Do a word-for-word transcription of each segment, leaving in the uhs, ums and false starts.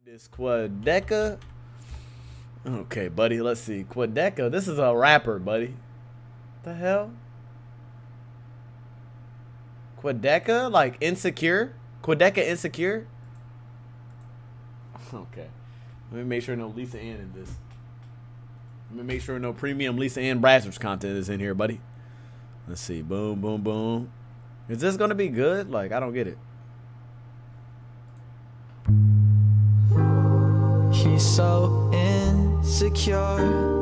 This Quadeca. Okay, buddy, let's see. Quadeca. This is a rapper, buddy. The hell? Quadeca? Like Insecure? Quadeca Insecure? Okay. Let me make sure no Lisa Ann in this. Let me make sure no premium Lisa Ann Brazzers content is in here, buddy. Let's see. Boom, boom, boom. Is this gonna be good? Like, I don't get it. He's so insecure,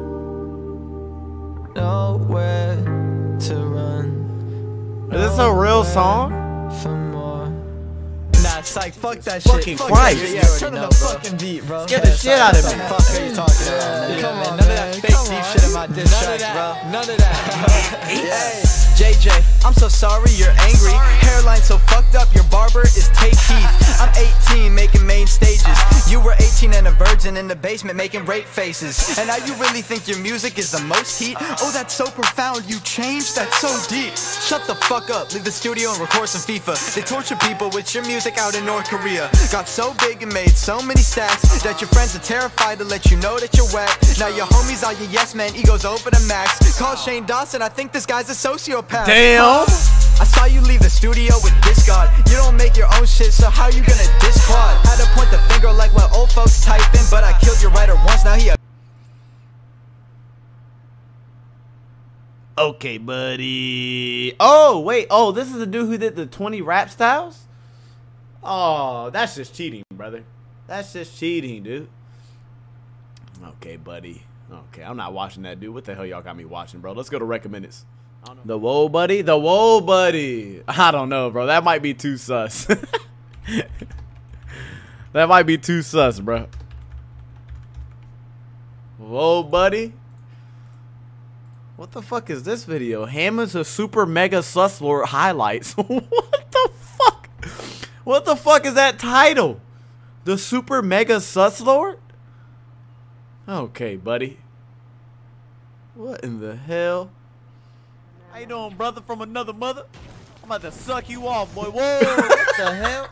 nowhere to run. Is this a real song? For more. Nah, psych, fuck that fucking shit. Fuck Christ. that, yeah, yeah, turn up the fucking beat, bro. Get the shit out of me. What the fuck are you talking about? Man? Come on, none of that fake deep shit in my diss tracks, bro. None of that. Hey, J J, I'm so sorry you're angry. Hairline so fucked up, your barber is Tay Keith. I'm eighteen, making main stages. You were eighteen and a virgin in the basement making rape faces. And now you really think your music is the most heat? Oh, that's so profound, you changed, that's so deep. Shut the fuck up, leave the studio and record some FIFA. They torture people with your music out in North Korea. Got so big and made so many stacks that your friends are terrified to let you know that you're whack. Now your homies are your yes man, egos over the max. Call Shane Dawson, I think this guy's a sociopath. Damn! I saw you leave the studio with Discard. You don't make your own shit, so how you gonna disquad? Had to point the finger like when old folks typing, but I killed your writer once, now he a Okay, buddy. Oh, wait. Oh, this is the dude who did the twenty rap styles? Oh, that's just cheating, brother. That's just cheating, dude. Okay, buddy. Okay, I'm not watching that, dude. What the hell y'all got me watching, bro? Let's go to recommendeds. The Whoa Buddy? The Whoa Buddy. I don't know, bro. That might be too sus. That might be too sus, bro. Whoa Buddy? What the fuck is this video? Hammond's a super mega sus lord highlights. What the fuck? What the fuck is that title? The super mega sus lord? Okay, buddy. What in the hell? How you doing, brother from another mother? I'm about to suck you off, boy. Whoa, what the hell?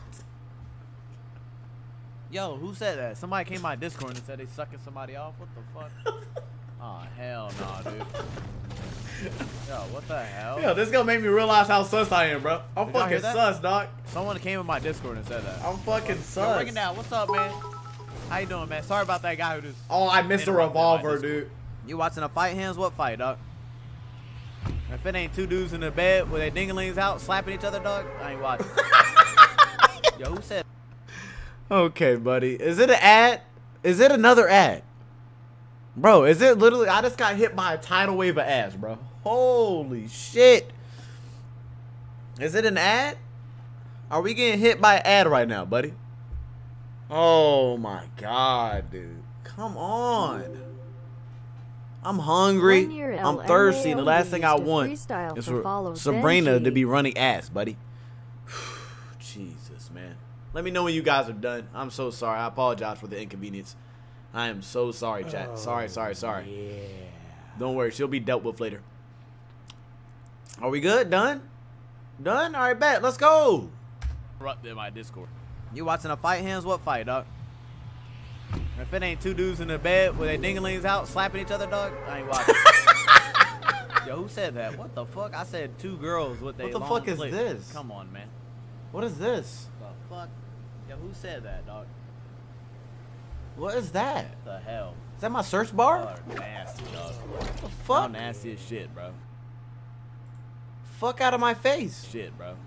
Yo, who said that? Somebody came to my Discord and said they sucking somebody off. What the fuck? Oh, hell no, dude. Yo, what the hell? Yo, this gonna make me realize how sus I am, bro. I'm Did fucking sus, dog. Someone came in my Discord and said that. I'm fucking sus. Yo, breaking down. What's up, man? How you doing, man? Sorry about that guy who just... Oh, I missed a revolver, dude. You watching a fight, hands? What fight, dog? If it ain't two dudes in the bed with their dinglings out slapping each other, dog, I ain't watching. Yo, who said? Okay, buddy. Is it an ad? Is it another ad? Bro, is it literally? I just got hit by a tidal wave of ads, bro. Holy shit. Is it an ad? Are we getting hit by an ad right now, buddy? Oh my god, dude. Come on. I'm hungry. I'm thirsty. And the last thing I want is for Sabrina to be running ass, buddy. Jesus, man. Let me know when you guys are done. I'm so sorry. I apologize for the inconvenience. I am so sorry, chat. Oh, sorry, sorry, sorry. Yeah. Don't worry. She'll be dealt with later. Are we good? Done? Done? All right, bet. Let's go. Up in my Discord. You watching a fight, hands? What fight, dog? If it ain't two dudes in the bed with their dinglings out slapping each other, dog, I ain't watching. Yo, who said that? What the fuck? I said two girls with their long What the fuck is clip. This? Come on, man. What is this? The fuck? Yo, who said that, dog? What is that? What the hell? Is that my search bar? Oh, nasty, dog. What the fuck? How nasty as shit, bro. Fuck out of my face. Shit, bro.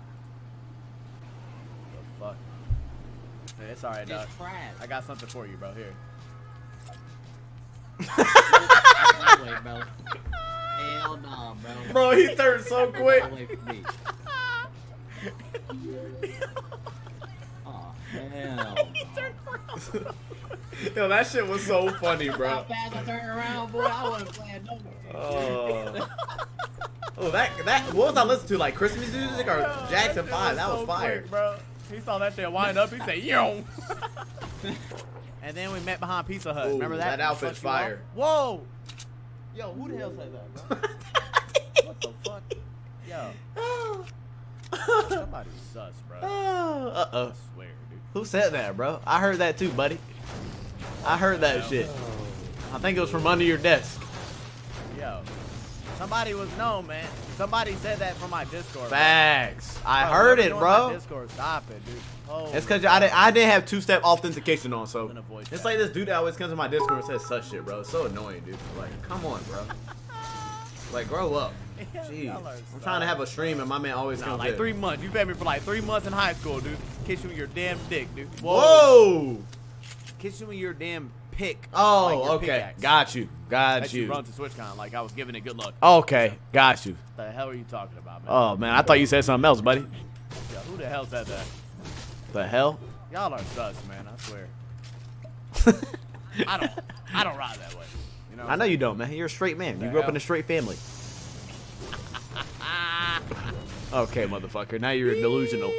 The fuck? Hey, it's alright, dog. I got something for you, bro. Here. Wait, bro. Hell no, bro. Bro, he turned so quick. Oh, hell. He turned around. Yo, that shit was so funny, bro. How fast I turned around, boy. I wasn't playing no more. Oh. Oh, that, that, what was I listening to? Like Christmas music or Jackson five? That was fire. Bro. He saw that shit wind up. He said, yo. And then we met behind Pizza Hut. Ooh, remember that? That outfit's fire. Whoa. Yo, who the hell said that, bro? What the fuck? Yo. Somebody sus, bro. Uh-oh. I swear, dude. Who said that, bro? I heard that too, buddy. I heard that shit. I think it was from under your desk. Yo, somebody was no man. Somebody said that from my Discord. Facts. Bro. I bro, heard it, bro. Discord, stop it, dude. Oh, it's because I didn't, I didn't have two-step authentication on, so it's like this dude that always comes to my Discord and says such shit, bro. It's so annoying, dude. Like, come on, bro. Like, grow up. Jeez. I'm trying to have a stream and my man always comes. Nah, like in. three months. You fed me for like three months in high school, dude. Kiss you with your damn dick, dude. Whoa. Whoa. Kiss you with your damn pick. Oh, like okay. Pickaxe. Got you. Got That you. Run to SwitchCon like I was giving it good luck. Okay. Got you. What the hell are you talking about, man? Oh, man. I thought you said something else, buddy. Yo, who the hell said that? The hell? Y'all are sus, man. I swear. I don't. I don't ride that way. You know. I know you don't, man. You're a straight man. You grew hell? up in a straight family. Okay, motherfucker. Now you're delusional.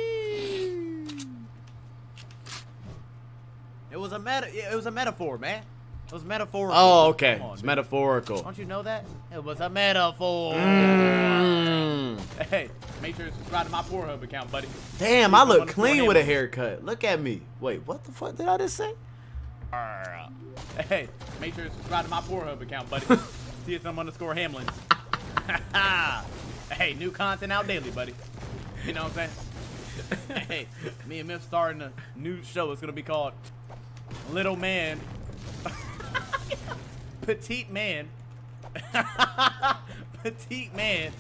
It was a meta. It was a metaphor, man. It was metaphorical. Oh, okay. On, it's dude. metaphorical. Don't you know that? It was a metaphor. Mm. Hey, make sure to subscribe to my Pornhub account, buddy. Damn, I look clean with a haircut. Look at me. Wait, what the fuck did I just say? Hey, make sure to subscribe to my Pornhub account, buddy. See some underscore Hamlins. Hey, new content out daily, buddy. You know what I'm saying? Hey, me and Myth starting a new show. It's gonna be called Little Man, Petite Man, Petite Man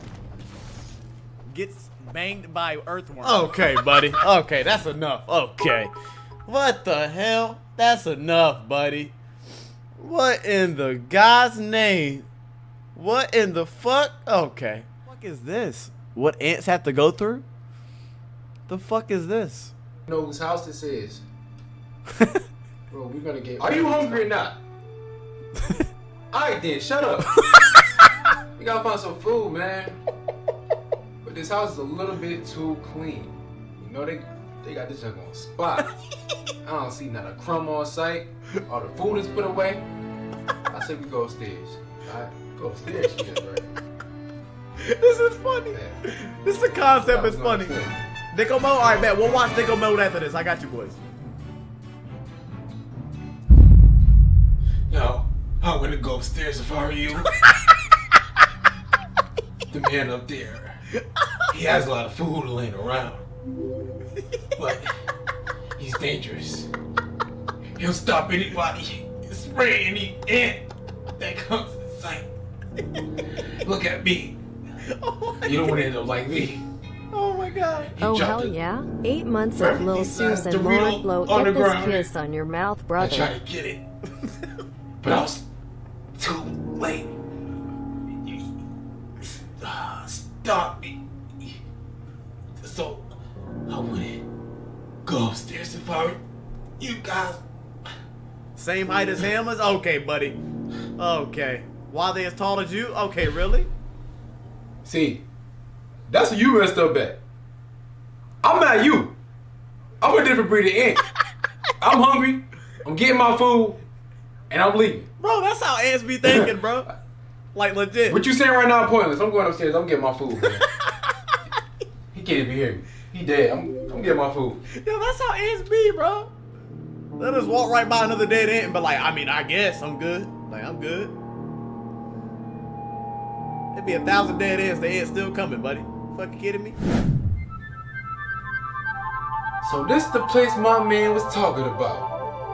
gets banged by earthworm. Okay, buddy. Okay, that's enough. Okay. What the hell? That's enough, buddy. What in the God's name? What in the fuck? Okay. What the fuck is this? What ants have to go through? The fuck is this? You know whose house this is? Bro, we're gonna get. Are you hungry or not? Alright then, shut up. We gotta find some food, man. But this house is a little bit too clean. You know they they got this junk on spot. I don't see not a crumb on site. All the food is put away. I say we go upstairs. Alright, go upstairs, she is, right? This is funny. Yeah. This is the concept is funny. Dicko Mode? Alright, man, we'll watch Dicko Mode after this. I got you boys. No, I want to go upstairs if I were you. The man up there, he has a lot of food laying around. But he's dangerous. He'll stop anybody and spray any ant that comes in sight. Look at me. Oh you don't want to end up like me. Oh my god. He oh hell yeah. Eight months of Lil Susan Laura Blow. Get this kiss on your mouth, brother. I tried to get it. But I was too late. You uh, stopped me. So I wouldn't go upstairs if I were you guys. Same height as him? As okay, buddy. Okay. Why they as tall as you? Okay, really? See, that's what you messed up at. I'm not you. I'm a different breed of ant. I'm hungry. I'm getting my food. And I'm leaving. Bro, that's how ants be thinking, bro. Like, legit. What you saying right now pointless. I'm going upstairs. I'm getting my food, man. He can't even hear me. He dead. I'm, I'm getting my food. Yo, that's how ants be, bro. They'll just walk right by another dead ant and be like, I mean, I guess I'm good. Like, I'm good. There'd be a thousand dead ants. The ant's still coming, buddy. Fucking kidding me? So this the place my man was talking about.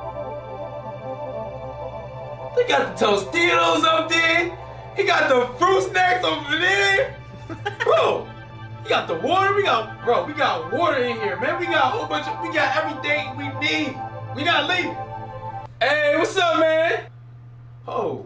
They got the Tostitos up there. He got the fruit snacks over there. Bro, he got the water. We got, bro, we got water in here, man. We got a whole bunch of, we got everything we need. We not leaving. Hey, what's up, man? Oh.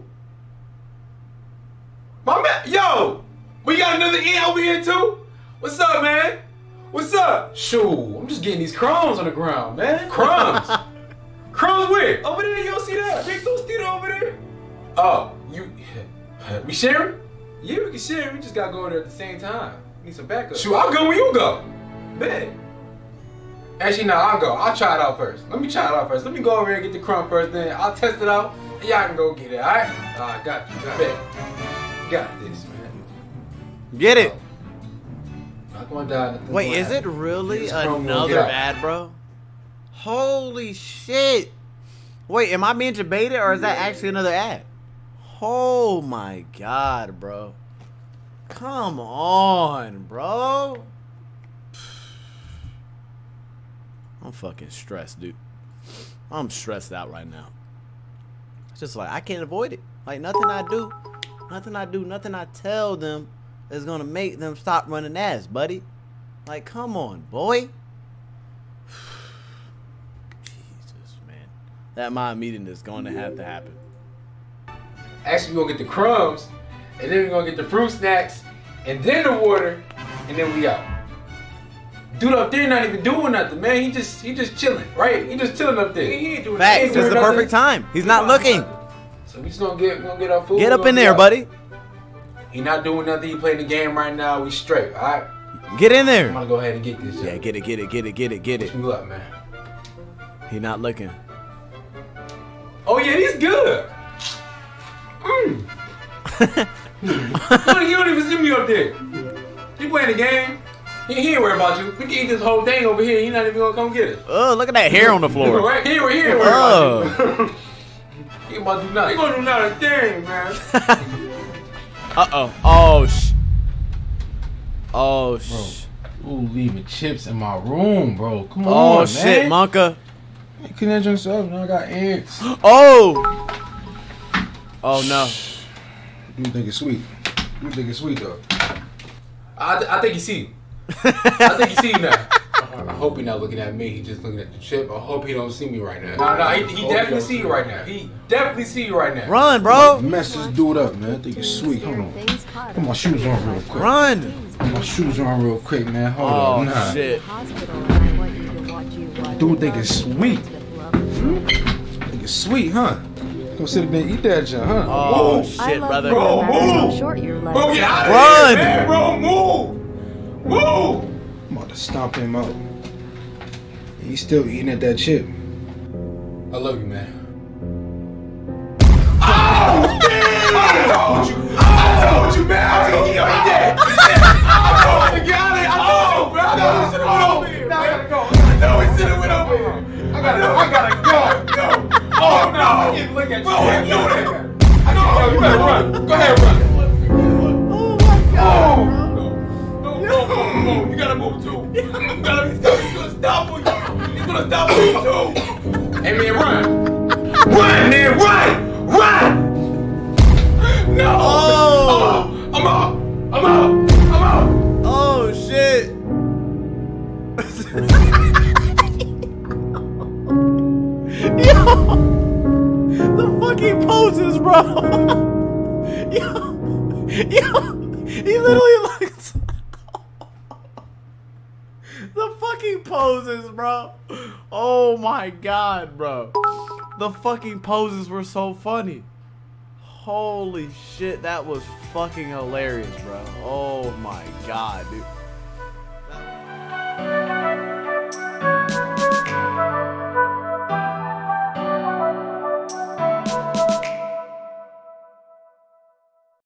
My man, yo, we got another ant over here too? What's up, man? What's up? Shoo, I'm just getting these crumbs on the ground, man. Crumbs. Crumbs where? Over there, you don't see that? Big Tostito over there? Oh, you, we sharing? Yeah, we can share. We just gotta go there at the same time. We need some backup. Shoot, I'll go when you go. Bet. Actually, no, I'll go. I'll try it out first. Let me try it out first. Let me go over here and get the crumb first, then I'll test it out, and y'all can go get it, all right? All right, got you. Got it. Got this, man. Get it. Oh, not going down. Wait, is it really another ad, bro? Holy shit. Wait, am I being debated or is that actually another ad? Oh my god, bro. Come on, bro. I'm fucking stressed, dude. I'm stressed out right now. It's just like I can't avoid it. Like nothing I do, nothing I do, nothing I tell them is gonna make them stop running ass, buddy. Like, come on, boy. Jesus, man. That mob meeting is going to have to happen. Actually, we're gonna get the crumbs, and then we're gonna get the fruit snacks, and then the water, and then we out. Dude up there not even doing nothing, man. He just he just chilling, right? He just chilling up there. He, he ain't doing Facts. nothing. This is the perfect time. He's not looking. So we just gonna get we gonna get our food. Get up in there, buddy. He not doing nothing. He playing the game right now. We straight. All right. Get in there. I'm gonna go ahead and get this. Yeah, get it, get it, get it, get it, get it. Wish me luck, man. He not looking. Oh yeah, he's good. Mm. He don't even see me up there. He playing the game. He, he ain't worried about you. We can eat this whole thing over here. He not even gonna come get it. Oh, look at that hair on the floor. Right here, he ain't worried oh. about you. He ain't about to do nothing. He gonna do nothing, thing, man. uh oh. Oh sh. Oh sh. Bro, ooh, leaving chips in my room, bro. Come oh, on, man. Oh shit, Monka. You couldn't drink yourself. Now I got eggs. Oh. Oh no. You think it's sweet? You think it's sweet though? I th I think he see you. I think he see you now. I hope he's not looking at me. He's just looking at the chip. I hope he don't see me right now. No, no, he, he definitely see you right now. He definitely see you right now. Run, bro. Mess this dude up, man. I think it's sweet. Hold on. Put my shoes on real quick. Run. Put my shoes on real quick, man. Hold oh, on. Nah. Shit. Dude think it's sweet. Hmm? Think it's sweet, huh? Go sit there and eat that junk, huh? Oh, move. Shit, brother. Bro, move. Short your legs. Bro, get out of Run. here, man, bro. Move. Move. I'm about to stomp him out. He's still eating at that chip. I love you, man. Oh, damn! I told you. I told you, man. I told you. He dead. I told you. Get out of here. I told you, bro. I know he should have went over here. Now I gotta go. I know he should have went over here. I gotta go. I gotta go. Go. Oh, no. I can't look at you. Bro, what are you doing? I can't go. You better run. Go ahead, run. Oh, my God. No, no, no, no. You gotta move, too. You gotta be still. He's gonna stop for you. He's gonna stop for you, too. Hey, man, run. Run, man, run. Run. No. Oh. I'm out. I'm out. I'm out. Oh, shit. Yo. The fucking poses, bro. Yo. Yo. He literally looks. The fucking poses, bro. Oh my god, bro. The fucking poses were so funny. Holy shit, that was fucking hilarious, bro. Oh my god, dude.